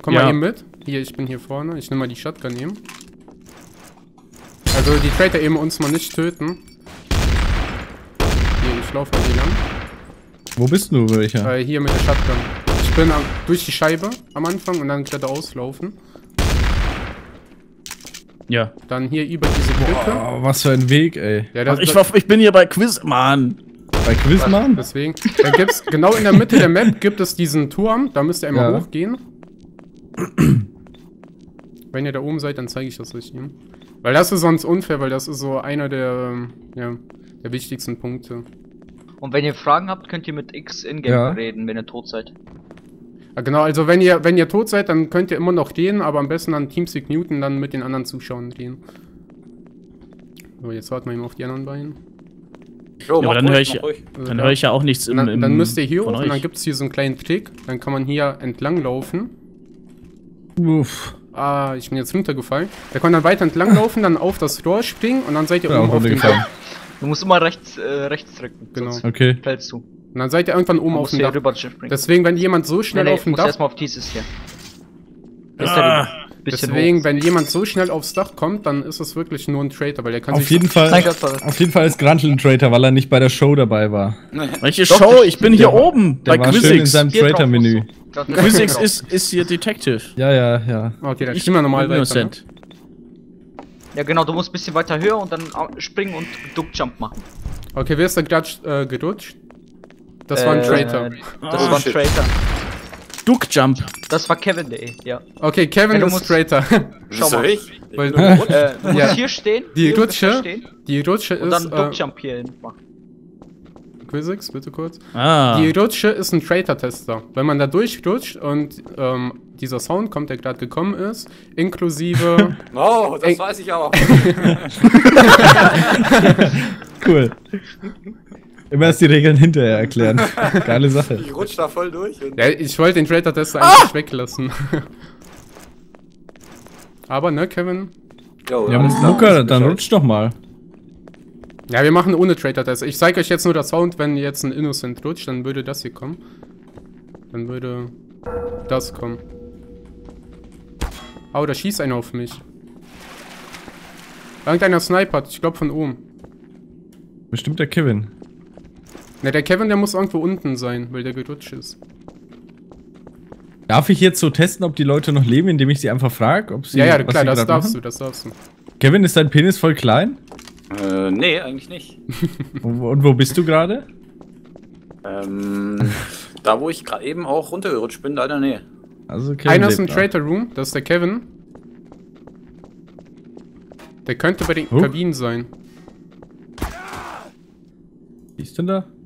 komm mal eben mit. Hier, ich bin hier vorne. Ich nehme mal die Shotgun eben. Also die Traitor eben uns mal nicht töten. Hier, ich laufe mal hier lang. Wo bist du, welcher? Hier mit der Shotgun. Ich bin durch die Scheibe am Anfang und dann geradeaus laufen. Ja. Dann hier über diese Brücke. Oh, was für ein Weg, ey. Ja, ich bin hier bei Quizman. Bei Quizman? Deswegen. Da gibt's, genau in der Mitte der Map gibt es diesen Turm. Da müsst ihr einmal hochgehen. Wenn ihr da oben seid, dann zeige ich das euch hier. Weil das ist sonst unfair, weil das ist so einer der wichtigsten Punkte. Und wenn ihr Fragen habt, könnt ihr mit X in-game reden, wenn ihr tot seid. Ja, genau, also wenn ihr tot seid, dann könnt ihr immer noch gehen, aber am besten an Teamspeak muten, dann mit den anderen Zuschauern gehen. So, jetzt warten wir eben auf die anderen beiden. Jo, ja, aber dann höre ich ja auch nichts im Dann müsst ihr hier hoch euch. und dann gibt es hier so einen kleinen Trick. Dann kann man hier entlang laufen. Uff. Ah, ich bin jetzt runtergefallen. Da kann man dann weiter entlang laufen, dann auf das Rohr springen und dann seid ihr oben auf dem Dach. Du musst immer rechts drücken. Genau. Okay. Fällst du. Und dann seid ihr irgendwann oben auf dem Dach. Deswegen, wenn jemand so schnell auf dem Dach... erstmal auf dieses hier. Deswegen, wenn jemand so schnell aufs Dach kommt, dann ist es wirklich nur ein Traitor, weil der kann auf jeden Fall ist Gruntle ein Traitor, weil er nicht bei der Show dabei war. Welche Show? Ich bin hier oben bei Quizix. Schön in seinem Traitor-Menü. Quizix ist hier Detective. Ja. Okay, dann spielen wir normal weiter. Ne? Ja genau, du musst ein bisschen weiter höher und dann springen und Duck-Jump machen. Okay, wer ist da gerade gerutscht? Das war ein Traitor. Das war ein Traitor. Duck-Jump. Das war Kevin, ja. Okay, Kevin ist Traitor. Schau mal. Weil du musst hier stehen. Die Rutsche ist... Und dann Duck-Jump hier hin machen. Quizix, bitte kurz. Ah. Die Rutsche ist ein Traitor-Tester. Wenn man da durchrutscht und dieser Sound kommt, der gerade gekommen ist, inklusive... Oh, das weiß ich aber. Cool. Immer erst die Regeln hinterher erklären. Geile Sache. Ich rutsch da voll durch. Ja, ich wollte den Traitor-Tester eigentlich weglassen. Aber, ne, Kevin? Jo, ja, Luca, dann rutsch doch mal. Ja, wir machen ohne Traitor-Tester. Ich zeige euch jetzt nur das Sound, wenn jetzt ein Innocent rutscht, dann würde das hier kommen. Dann würde das kommen. Oh, da schießt einer auf mich. Irgendeiner snipert, ich glaube von oben. Bestimmt der Kevin. Ne, der Kevin, der muss irgendwo unten sein, weil der gerutscht ist. Darf ich jetzt so testen, ob die Leute noch leben, indem ich sie einfach frage, ob sie... Ja, klar, das darfst du. Kevin, ist dein Penis voll klein? Nee, eigentlich nicht. Und wo bist du gerade? Da, wo ich gerade eben auch runtergerutscht bin, leider nee. Also einer ist im Traitor Room, das ist der Kevin. Der könnte bei den Kabinen sein. Wie ist denn da?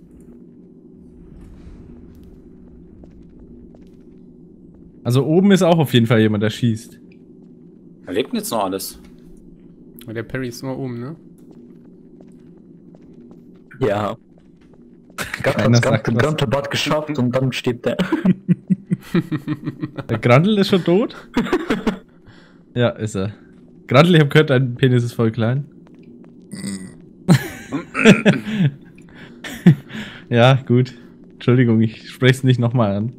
Also oben ist auch auf jeden Fall jemand, der schießt. Wer lebt denn jetzt noch alles? Der Perry ist immer oben, ne? Ja. Ganz Bad geschafft und dann stirbt er. Der Grandl ist schon tot? Ja, ist er. Grandl, ich hab gehört, dein Penis ist voll klein. Ja, gut. Entschuldigung, ich spreche nicht nochmal an.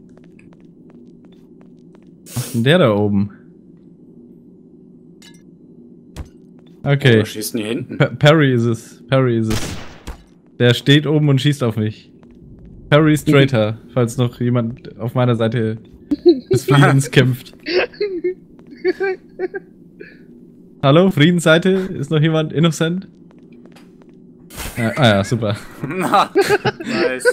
Was macht denn der da oben? Okay. Oh, schießt denn hier hinten? Perry ist es. Der steht oben und schießt auf mich. Perry ist Traitor, falls noch jemand auf meiner Seite des Friedens kämpft. Hallo, Friedensseite? Ist noch jemand innocent? Ja, super. Nice.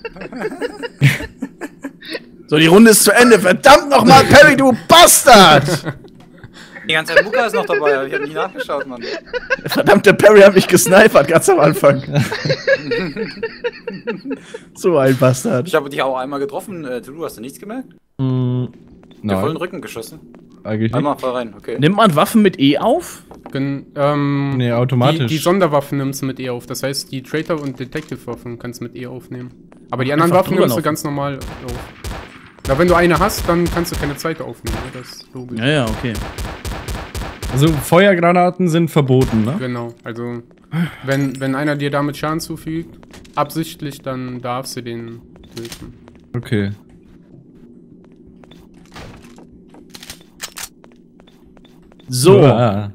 So, die Runde ist zu Ende. Verdammt nochmal, Perry, du Bastard! Die ganze Zeit Luca ist noch dabei, ich hab nicht nachgeschaut, Mann. Verdammt, der Perry hat mich gesnipert, ganz am Anfang. So ein Bastard. Ich habe dich auch einmal getroffen, du hast du nichts gemerkt? Nein. Der vollen Rücken geschossen. Eigentlich nicht. Einmal voll rein, okay. Nimmt man Waffen mit E auf? Nee, automatisch. Die Sonderwaffen nimmst du mit E auf. Das heißt, die Traitor- und Detective-Waffen kannst du mit E aufnehmen. Aber die anderen Waffen nimmst du ganz normal auf. Ja, wenn du eine hast, dann kannst du keine zweite aufnehmen. Ne? Das ist logisch. Ja, okay. Also Feuergranaten sind verboten, ne? Genau. Also, wenn einer dir damit Schaden zufügt, absichtlich, dann darfst du den töten. Okay. So. Ja.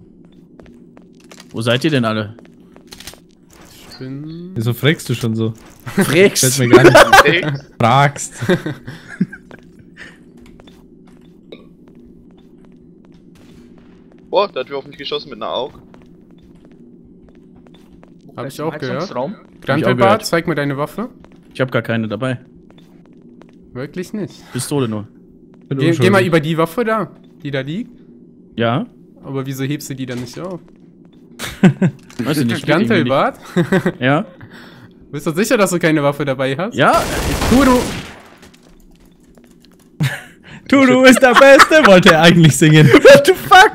Wo seid ihr denn alle? Ich bin... Wieso fragst du schon so? Freaks. Fällt mir gar nicht. Fragst. Boah, da hat wer auf mich geschossen mit einer Aug. Hab ich auch gehört. Hab ich auch Grantelbart, gehört. zeig mir deine Waffe. Ich hab gar keine dabei. Wirklich nicht. Pistole nur. Bin Geh mal unschuldig. über die Waffe da, die da liegt. Ja? Aber wieso hebst du die dann nicht auf? Weiß ich nicht. steht irgendwie Grantelbart? nicht. Ja? Bist du sicher, dass du keine Waffe dabei hast? Ja? Turo! Turu ist der Beste, wollte er eigentlich singen. What the fuck?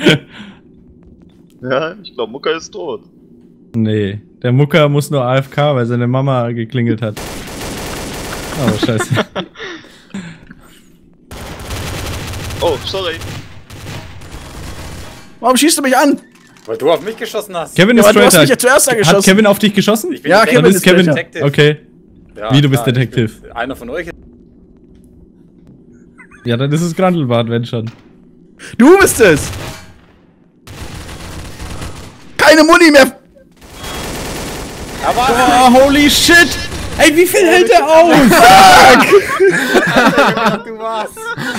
Ja, ich glaube, Mucka ist tot. Nee, der Mucker muss nur AFK, weil seine Mama geklingelt hat. Oh, scheiße. Oh, sorry. Warum schießt du mich an? Weil du auf mich geschossen hast. Kevin Ja, ist aber du hast Traitor. mich ja zuerst angeschossen. Hat Kevin auf dich geschossen? Ich bin Ja, Detective. Kevin ist Kevin. Detective. Okay. Ja, Wie, du bist klar, Detective? ich bin Einer von euch. Ja, dann ist es Grantelbart, wenn schon. Du bist es! Keine Muni mehr! Aber Oh, holy shit! Ey, wie viel hält er aus? du warst.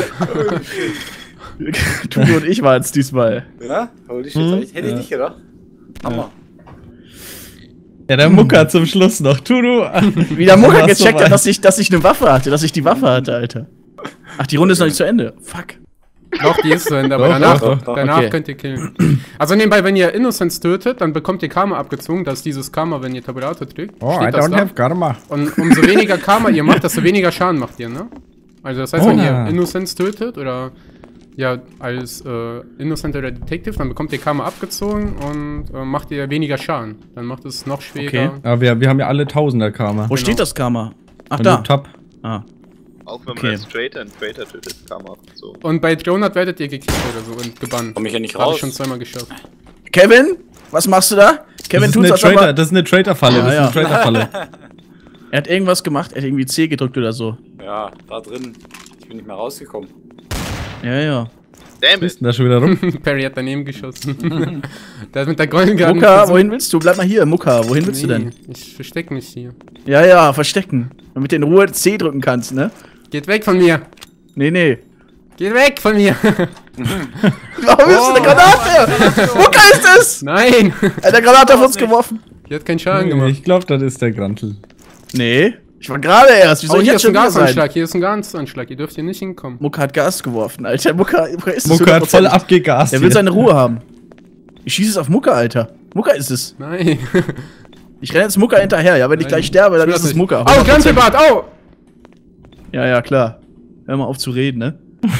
Tudo und ich waren es diesmal. Ja? Holy shit, hätte ich nicht gedacht. Hammer. Ja, der Mucker zum Schluss noch. Turu. Wie der Mucker Du warst gecheckt so hat, dass ich eine Waffe hatte, dass ich die Waffe hatte, Alter. Ach, die Runde ist noch nicht zu Ende. Fuck. Doch, die ist zu Ende, aber Doch, danach, doch, danach okay. könnt ihr killen. Also nebenbei, wenn ihr Innocents tötet, dann bekommt ihr Karma abgezogen. Das ist dieses Karma, wenn ihr Tabulator trägt. Oh, I Steht das don't da. have karma. Und umso weniger Karma ihr macht, desto weniger Schaden macht ihr, ne? Also das heißt, wenn ihr ja. Innocents tötet oder ja, als Innocent oder Detective, dann bekommt ihr Karma abgezogen und macht ihr weniger Schaden. Dann macht es noch schwerer. Okay. Aber wir haben ja alle Tausender Karma. Wo steht das Karma? Ach, Und da. nur Tab. Ah. Auch wenn man Okay. als einen Traitor tötet, Karma abgezogen. Und bei 300 werdet ihr gekillt oder so und gebannt. Komm ich ja nicht Habe ich raus. schon zweimal geschafft. Kevin, was machst du da? Kevin Das ist, tut's, eine als ob er... Das ist eine Traitor-Falle. Das ist eine Ja, Traitor-Falle. Er hat irgendwas gemacht, er hat irgendwie C gedrückt oder so. Ja, da drin. Ich bin nicht mehr rausgekommen. Ja, ja. Damn Bist it. denn da schon wieder rum? Perry hat daneben geschossen. Der hat mit der Golden Gun Mucka, versucht- wohin willst du? Bleib mal hier, Mucka, wohin willst du denn? Ich versteck mich hier. Ja, ja, verstecken. Damit du in Ruhe C drücken kannst, ne? Geht weg von mir! Nee, nee. Geht weg von mir! Warum wirst du eine Granate? Mucka ist es! Nein! Er hat eine Granate auf uns geworfen. Die hat keinen Schaden gemacht. Ich glaube, das ist der Grantel. Nee. Ich war gerade erst. Wie Oh, soll ich hier jetzt ist ein schon wieder sein? Gasanschlag, hier ist ein Gasanschlag. Ihr dürft hier nicht hinkommen. Mucka hat Gas geworfen, Alter. Mucka ist es. Mucker hat voll 100%. abgegast. Er will hier. seine Ruhe haben. Ich schieße es auf Mucka, Alter. Mucka ist es. Nein. Ich renne jetzt Mucka hinterher, ja. Wenn ich gleich sterbe, dann ist es Mucka. Oh, Grantelbart, oh! Ja, ja, klar. Hör mal auf zu reden, ne?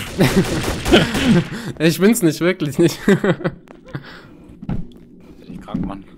Ich bin's nicht, wirklich nicht. Bin ich krank, Mann.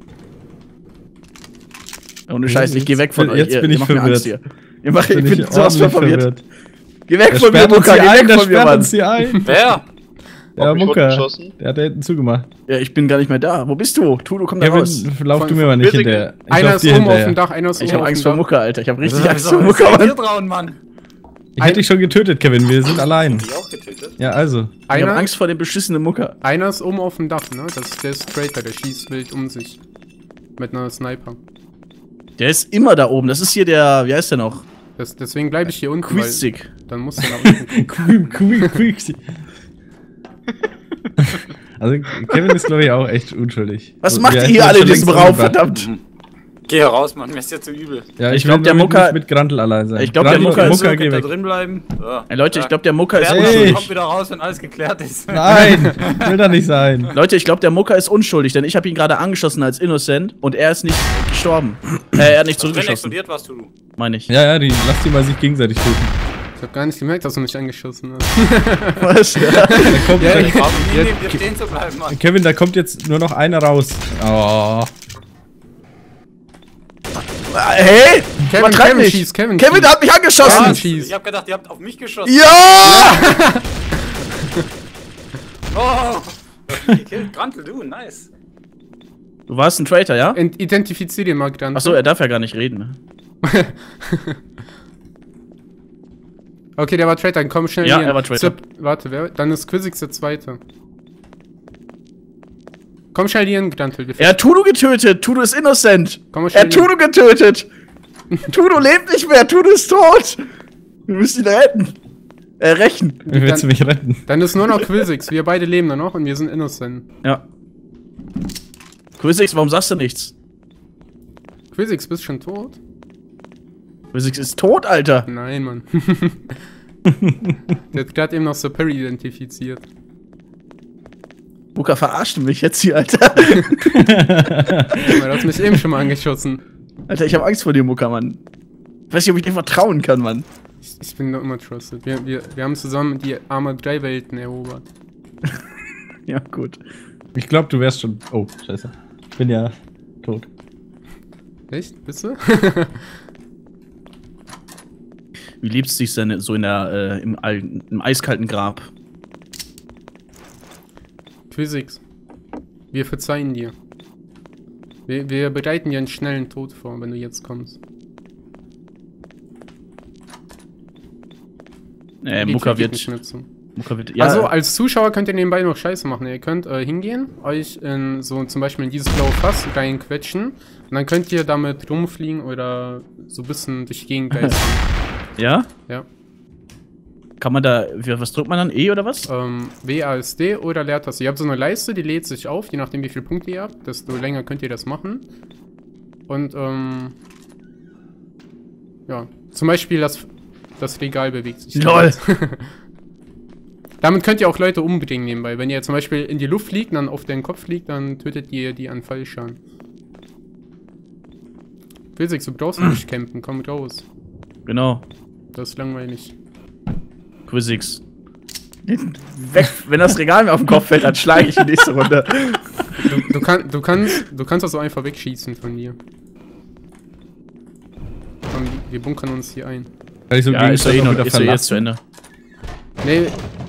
Ohne Scheiß, ich geh weg von euch. Jetzt bin ich macht mir verwirrt. Angst hier. Ich bin Bin ich sowas von ordentlich verwirrt. Geh weg Der von mir, sperrt uns Mucka. hier Geh ein, weg der von mir, sperrt Mann. uns hier ein. Wer? Ja, Auf mich wurde Mucker. geschossen. Der hat da hinten zugemacht. Ja, ich bin gar nicht mehr da. Wo bist du? Tudo, komm da raus. Kevin, lauf Von- du mir mal nicht Physical. hinterher. Ich Einer lauf ist dir oben auf hinterher. dem Dach, einer ist Ich oben hab auf Angst dem vor Dach. Mucka, Alter. Ich hab richtig Angst Wieso vor ist Mucka, der hier Mann. drauf, Mann? Ich hätte dich schon getötet, Kevin. Wir sind allein. Die auch getötet? Ja, also. Ich hab Einer, Angst vor dem beschissenen Mucka. einer ist oben auf dem Dach, ne? Der ist Traitor, der schießt wild um sich. Mit einer Sniper. Der ist immer da oben. Das ist hier der, wie heißt der noch? Deswegen bleibe ich hier unten, weil Quizzick. dann muss der nach unten. Quick. Also, Kevin ist, glaube ich, auch echt unschuldig. Was So, macht wir ihr hätten hier uns alle in schon diesem längst Raum, umgebracht. verdammt? Geh hier raus, Mann. Mir ist ja zu übel. Ja, Ich ich glaub, will der nur Mucker- nicht mit Grantel allein sein. Ich glaub, der Grantel- Mucker ist- Mucker, Könnt geh da weg. drin bleiben. So. Ey, Leute, ich glaube, der Mucka ist Hey. unschuldig. Kommt wieder raus, wenn alles geklärt ist. Nein, will da nicht sein. Leute, ich glaube, der Mucka ist unschuldig, denn ich habe ihn gerade angeschossen als Innocent und er ist nicht gestorben. Er hat nicht Drin zurückgeschossen, explodiert warst du. meine ich. Ja, lass die mal sich gegenseitig töten. Ich hab gar nicht gemerkt, dass du mich angeschossen hast. Was? Ja. Da kommt, Ja, Ich brauche nie neben dir stehen zu bleiben, Mann. Kevin, da kommt jetzt nur noch einer raus. Oh. Hey! Kevin, Übertreib Kevin nicht. schießt, Kevin Kevin schießt. hat mich angeschossen! Kevin schießt. Ich hab gedacht, ihr habt auf mich geschossen. Ja! Oh! Gekillt. Grantel, du, nice. Du warst ein Traitor, ja? Identifizier den mal dann. Achso, er darf ja gar nicht reden. Ne? Okay, der war Traitor, dann komm schnell Ja, hier. er war Traitor. Warte, wer? Dann ist Quizzix der Zweite. Komm schnell hier hin, Grantel. Er hat Tudo getötet. Tudo ist innocent. Komm Er schnell hat Tudo getötet. Tudo lebt nicht mehr. Tudo ist tot. Wir müssen ihn retten. Rächen. Wie willst du mich retten? Dann ist nur noch Quizix. Wir beide leben da noch und wir sind innocent. Ja. Quizix, warum sagst du nichts? Quizix, bist schon tot? Quizix ist tot, Alter. Nein, Mann. Der hat gerade eben noch Sir Perry identifiziert. Muka verarscht mich jetzt hier, Alter. Du hast mich eben schon mal angeschossen. Alter, ich hab Angst vor dir, Muka, Mann. Ich weiß nicht, ob ich dir vertrauen kann, Mann. Ich bin doch immer trusted. Wir haben zusammen die Arma 3 Welten erobert. Ja, gut. Ich glaube, du wärst schon... Oh, scheiße. Ich bin ja tot. Echt? Bist du? Wie lebst du dich denn so in der, im eiskalten Grab? Quizix. Wir verzeihen dir. Wir bereiten dir einen schnellen Tod vor, wenn du jetzt kommst. Muka wird... Ja, also, als Zuschauer könnt ihr nebenbei noch Scheiße machen. Ihr könnt hingehen, euch in so zum Beispiel in dieses blaue Fass reinquetschen und dann könnt ihr damit rumfliegen oder so ein bisschen durch die Gegend geistern. Ja? Ja. Kann man da, was drückt man dann? E oder was? WASD oder Leertaste. Ihr habt so eine Leiste, die lädt sich auf, je nachdem wie viele Punkte ihr habt, desto länger könnt ihr das machen. Und, ja, zum Beispiel das Regal bewegt sich. LOL! Damit könnt ihr auch Leute umbringen nebenbei. Wenn ihr zum Beispiel in die Luft fliegt, dann auf den Kopf fliegt, dann tötet ihr die an Fallschaden. Quizix, du brauchst nicht campen, komm raus. Genau. Das ist langweilig. Quizix. Weg, wenn das Regal mir auf den Kopf fällt, dann schlage ich die nächste Runde. Du kannst das so einfach wegschießen von dir. Komm, wir bunkern uns hier ein. Also Ja, ist ja eh noch, ist ja jetzt zu Ende. Nee,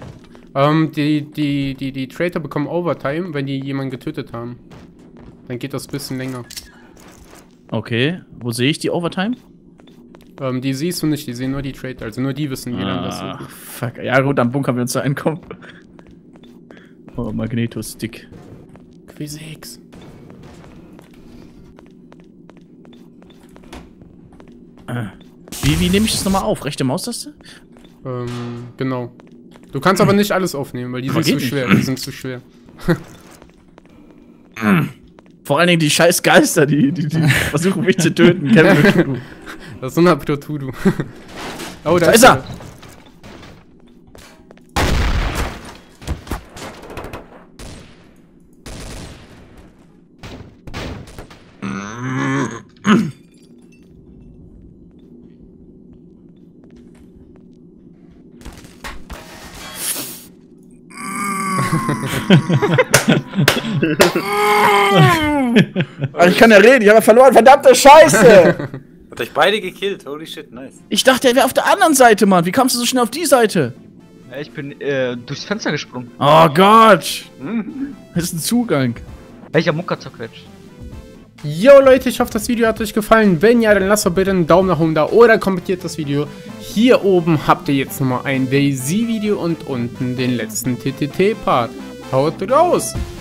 die Traitor bekommen Overtime, wenn die jemanden getötet haben. Dann geht das ein bisschen länger. Okay, wo sehe ich die Overtime? Die siehst du nicht, die sehen nur die Traitor, also nur die wissen, wie lange das so geht. Fuck, ja gut, dann bunkern wir uns da ein, komm. Oh, Magneto-Stick. Quizix. Wie nehme ich das nochmal auf? Rechte Maustaste? Genau. Du kannst aber nicht alles aufnehmen, weil die sind zu schwer. Die sind zu schwer. Vor allen Dingen die scheiß Geister, die versuchen mich zu töten. Das ist 100 Pro Tudu. Oh, Da ist er! Ich kann ja reden, ich habe verloren, verdammte Scheiße! Hat euch beide gekillt, holy shit, nice. Ich dachte, er wäre auf der anderen Seite, Mann. Wie kamst du so schnell auf die Seite? Ja, ich bin durchs Fenster gesprungen. Oh Gott! Das ist ein Zugang. Ich hab Mucka zerquetscht. Yo Leute, ich hoffe das Video hat euch gefallen. Wenn ja, dann lasst doch bitte einen Daumen nach oben da oder kommentiert das Video. Hier oben habt ihr jetzt nochmal ein DayZ-Video und unten den letzten TTT-Part. Haut raus!